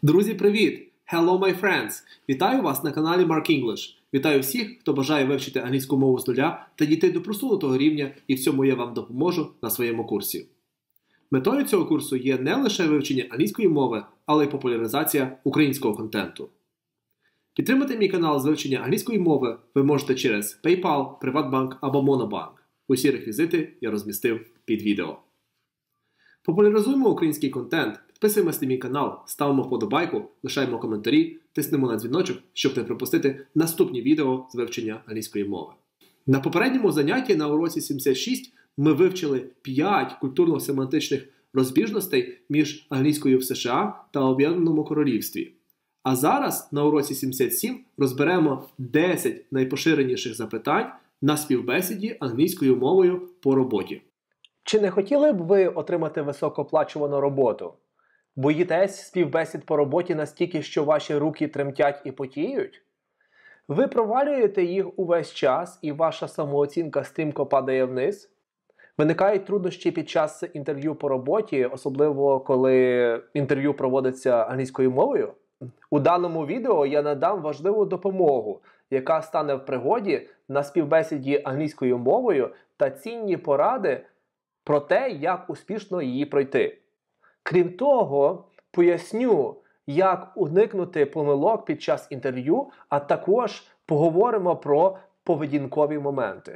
Друзі, привіт! Hello, my friends! Вітаю вас на каналі Mark English. Вітаю всіх, хто бажає вивчити англійську мову з нуля та дійти до просунутого рівня, і в цьому я вам допоможу на своєму курсі. Метою цього курсу є не лише вивчення англійської мови, але й популяризація українського контенту. Підтримати мій канал з вивчення англійської мови ви можете через PayPal, Приватбанк або Monobank. Усі реквізити я розмістив під відео. Популяризуємо український контент, підписуємося на мій канал, ставимо вподобайку, лишаємо коментарі, тиснемо на дзвіночок, щоб не пропустити наступні відео з вивчення англійської мови. На попередньому занятті на уроці 76 ми вивчили 5 культурно-семантичних розбіжностей між англійською в США та Об'єднаному Королівстві. А зараз на уроці 77 розберемо 10 найпоширеніших запитань на співбесіді англійською мовою по роботі. Чи не хотіли б ви отримати високооплачувану роботу? Боїтесь співбесід по роботі настільки, що ваші руки тремтять і потіють? Ви провалюєте їх увесь час і ваша самооцінка стрімко падає вниз? Виникають труднощі під час інтерв'ю по роботі, особливо коли інтерв'ю проводиться англійською мовою? У даному відео я надам важливу допомогу, яка стане в пригоді на співбесіді англійською мовою та цінні поради про те, як успішно її пройти. Крім того, поясню, як уникнути помилок під час інтерв'ю, а також поговоримо про поведінкові моменти.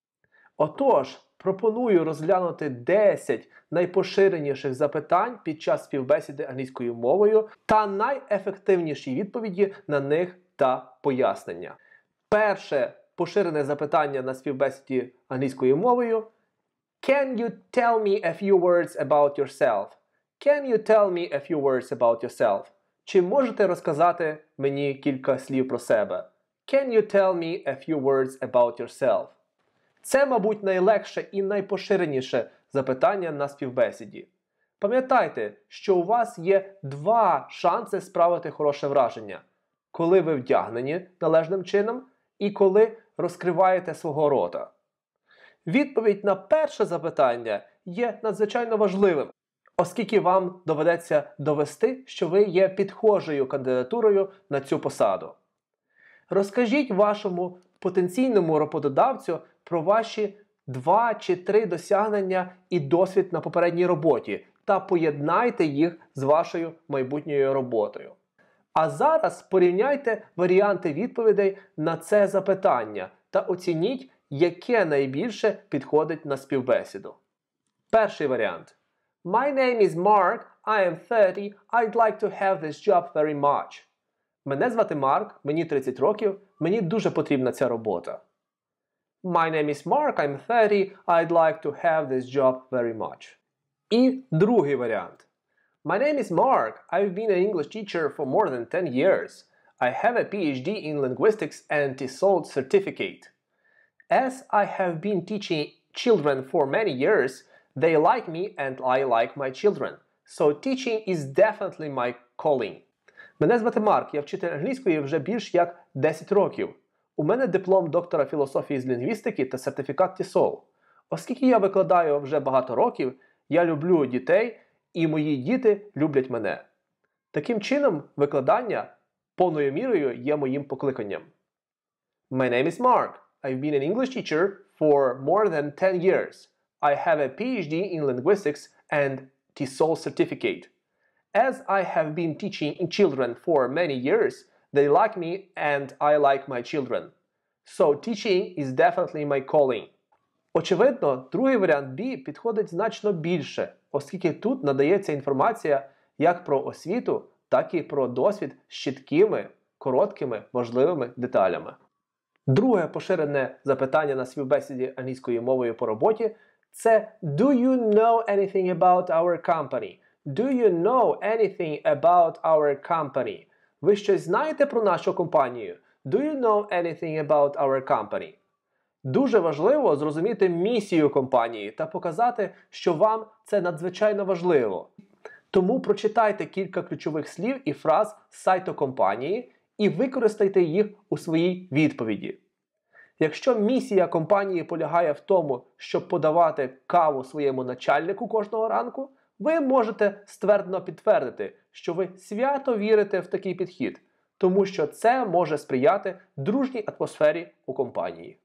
Отож, пропоную розглянути 10 найпоширеніших запитань під час співбесіди англійською мовою та найефективніші відповіді на них та пояснення. Перше поширене запитання на співбесіді англійською мовою: Can you tell me a few words about yourself? Can you tell me a few words about yourself? Чи можете розказати мені кілька слів про себе? Can you tell me a few words about yourself? Це, мабуть, найлегше і найпоширеніше запитання на співбесіді. Пам'ятайте, що у вас є 2 шанси справити хороше враження. Коли ви вдягнені належним чином і коли розкриваєте свого рота. Відповідь на перше запитання є надзвичайно важливим, оскільки вам доведеться довести, що ви є підхожою кандидатурою на цю посаду. Розкажіть вашому потенційному роботодавцю про ваші 2 чи 3 досягнення і досвід на попередній роботі та поєднайте їх з вашою майбутньою роботою. А зараз порівняйте варіанти відповідей на це запитання та оцініть, яке найбільше підходить на співбесіду. Перший варіант. My name is Mark, I am 30, I'd like to have this job very much. Мене звати Марк, мені 30 років, мені дуже потрібна ця робота. My name is Mark, I'm 30, I'd like to have this job very much. І другий варіант. My name is Mark, I've been an English teacher for more than 10 years. I have a PhD in linguistics and TESOL certificate. As I have been teaching children for many years, they like me and I like my children. So teaching is definitely my calling. Мене звати Марк, я вчитель англійської вже більш як 10 років. У мене диплом доктора філософії з лінгвістики та сертифікат TESOL. Оскільки я викладаю вже багато років, я люблю дітей і мої діти люблять мене. Таким чином, викладання повною мірою є моїм покликанням. My name is Mark. I've been an English teacher for more than 10 years. I have a PhD in linguistics and TESOL certificate. As I have been teaching children for many years, they like me and I like my children. So teaching is definitely my calling. Очевидно, другий варіант B підходить значно більше, оскільки тут надається інформація як про освіту, так і про досвід з чіткими, короткими, важливими деталями. Друге поширене запитання на співбесіді англійською мовою по роботі – це Do you know anything about our company? Do you know anything about our company? Ви щось знаєте про нашу компанію? Do you know anything about our company? Дуже важливо зрозуміти місію компанії та показати, що вам це надзвичайно важливо. Тому прочитайте кілька ключових слів і фраз з сайту компанії і використайте їх у своїй відповіді. Якщо місія компанії полягає в тому, щоб подавати каву своєму начальнику кожного ранку, ви можете ствердно підтвердити, що ви свято вірите в такий підхід, тому що це може сприяти дружній атмосфері у компанії.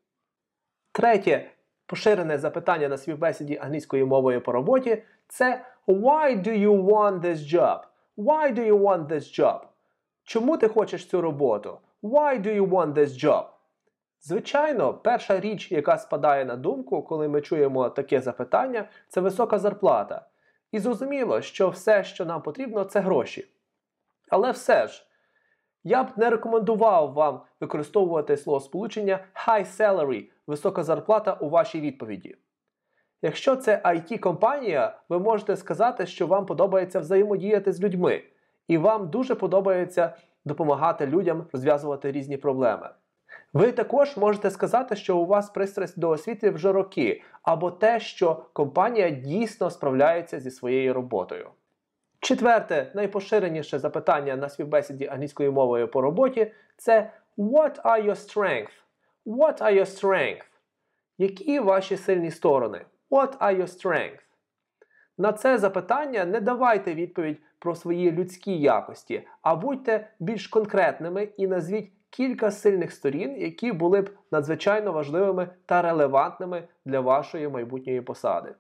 Третє поширене запитання на співбесіді англійською мовою по роботі – це «Why do you want this job?» Why do you want this job? Чому ти хочеш цю роботу? Why do you want this job? Звичайно, перша річ, яка спадає на думку, коли ми чуємо таке запитання, це висока зарплата. І зрозуміло, що все, що нам потрібно, це гроші. Але все ж, я б не рекомендував вам використовувати словосполучення high salary – висока зарплата у вашій відповіді. Якщо це IT-компанія, ви можете сказати, що вам подобається взаємодіяти з людьми, і вам дуже подобається допомагати людям розв'язувати різні проблеми. Ви також можете сказати, що у вас пристрасть до освіти вже роки, або те, що компанія дійсно справляється зі своєю роботою. Четверте, найпоширеніше запитання на співбесіді англійською мовою по роботі – це «What are your strengths?» What are your strengths? Які ваші сильні сторони? What are your strengths? На це запитання не давайте відповідь про свої людські якості, а будьте більш конкретними і назвіть кілька сильних сторін, які були б надзвичайно важливими та релевантними для вашої майбутньої посади.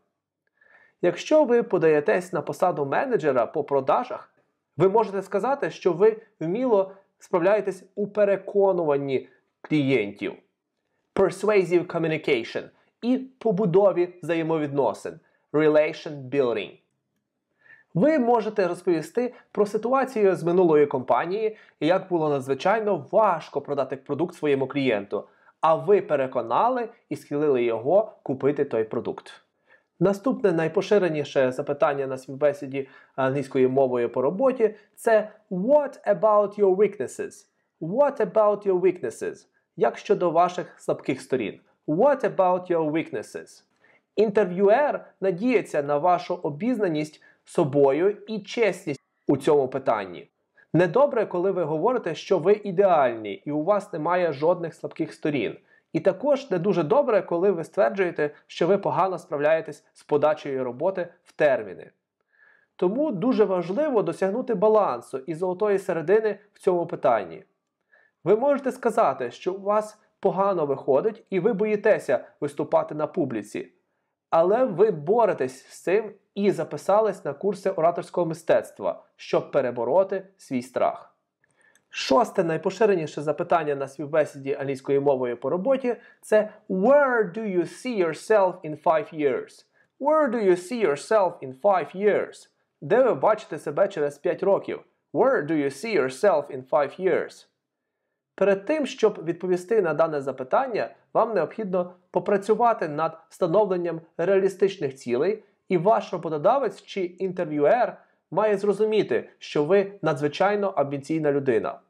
Якщо ви подаєтесь на посаду менеджера по продажах, ви можете сказати, що ви вміло справляєтесь у переконуванні клієнтів, persuasive communication і побудові взаємовідносин, relation building. Ви можете розповісти про ситуацію з минулої компанії і як було надзвичайно важко продати продукт своєму клієнту, а ви переконали і схилили його купити той продукт. Наступне найпоширеніше запитання на співбесіді англійською мовою по роботі – це «What about your weaknesses?» What about your weaknesses? Як щодо ваших слабких сторін? What about your weaknesses? Інтерв'юер надіється на вашу обізнаність собою і чесність у цьому питанні. Недобре, коли ви говорите, що ви ідеальні і у вас немає жодних слабких сторін. І також не дуже добре, коли ви стверджуєте, що ви погано справляєтесь з подачею роботи в терміни. Тому дуже важливо досягнути балансу і золотої середини в цьому питанні. Ви можете сказати, що у вас погано виходить і ви боїтеся виступати на публіці. Але ви боретесь з цим і записались на курси ораторського мистецтва, щоб перебороти свій страх. Шосте найпоширеніше запитання на співбесіді англійською мовою по роботі – це «Where do you see yourself in 5 years?» Where do you see yourself in 5 years? Де ви бачите себе через 5 років? Where do you see yourself in 5 years? Перед тим, щоб відповісти на дане запитання, вам необхідно попрацювати над встановленням реалістичних цілей, і ваш роботодавець чи інтерв'юер має зрозуміти, що ви надзвичайно амбіційна людина.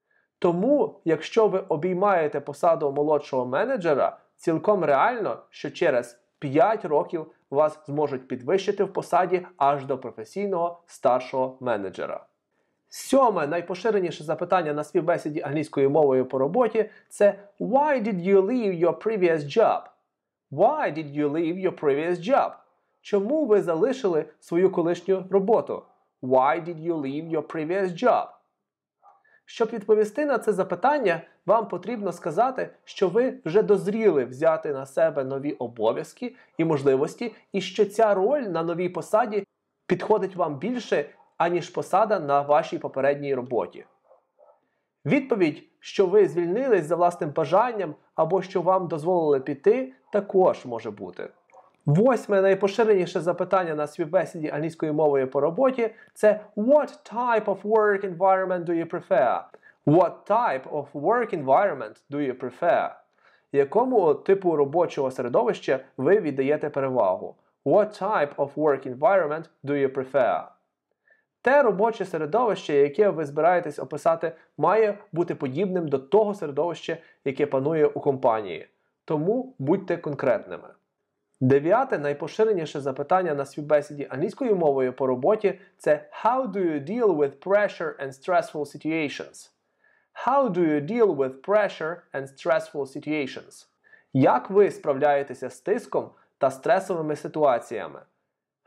Тому, якщо ви обіймаєте посаду молодшого менеджера, цілком реально, що через 5 років вас зможуть підвищити в посаді аж до професійного старшого менеджера. Сьоме найпоширеніше запитання на співбесіді англійською мовою по роботі – це «Why did you leave your previous job?» Why did you leave your previous job? Чому ви залишили свою колишню роботу? Why did you leave your previous job? Щоб відповісти на це запитання, вам потрібно сказати, що ви вже дозріли взяти на себе нові обов'язки і можливості, і що ця роль на новій посаді підходить вам більше, аніж посада на вашій попередній роботі. Відповідь, що ви звільнились за власним бажанням або що вам дозволили піти, також може бути. Восьме найпоширеніше запитання на співбесіді англійською мовою по роботі – це «What type of work environment do you prefer?» What type of work environment do you prefer? Якому типу робочого середовища ви віддаєте перевагу? What type of work environment do you prefer? Те робоче середовище, яке ви збираєтесь описати, має бути подібним до того середовища, яке панує у компанії. Тому будьте конкретними. Дев'яте найпоширеніше запитання на співбесіді англійською мовою по роботі – це «How do you deal with pressure and stressful situations?» How do you deal with pressure and stressful situations? Як ви справляєтеся з тиском та стресовими ситуаціями?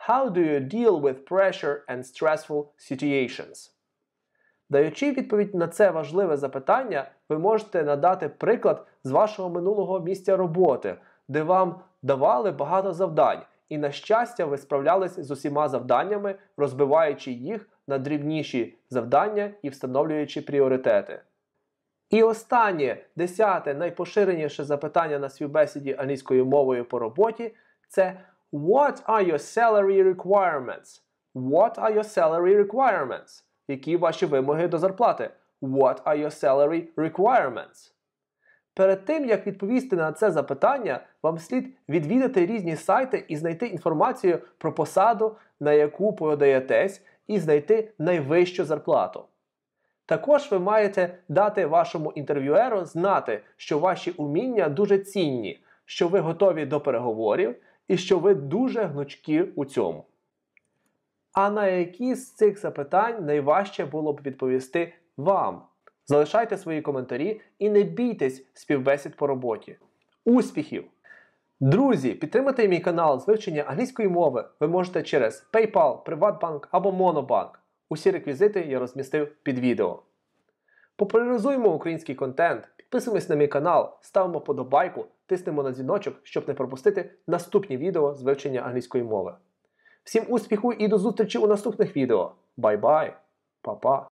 How do you deal with pressure and stressful situations? Даючи відповідь на це важливе запитання, ви можете надати приклад з вашого минулого місця роботи, де вам давали багато завдань, і, на щастя, ви справлялись з усіма завданнями, розбиваючи їх на дрібніші завдання і встановлюючи пріоритети. І останнє, 10-те найпоширеніше запитання на співбесіді англійською мовою по роботі – це What are your salary requirements? What are your salary requirements? Які ваші вимоги до зарплати? What are your salary requirements? Перед тим, як відповісти на це запитання, вам слід відвідати різні сайти і знайти інформацію про посаду, на яку подаєтесь, і знайти найвищу зарплату. Також ви маєте дати вашому інтерв'юеру знати, що ваші уміння дуже цінні, що ви готові до переговорів і що ви дуже гнучкі у цьому. А на які з цих запитань найважче було б відповісти вам? Залишайте свої коментарі і не бійтесь співбесід по роботі. Успіхів! Друзі, підтримати мій канал з вивчення англійської мови ви можете через PayPal, PrivatBank або Monobank. Усі реквізити я розмістив під відео. Популяризуємо український контент, підписуємось на мій канал, ставимо подобайку, тиснемо на дзвіночок, щоб не пропустити наступні відео з вивчення англійської мови. Всім успіху і до зустрічі у наступних відео. Бай-бай! Па-па!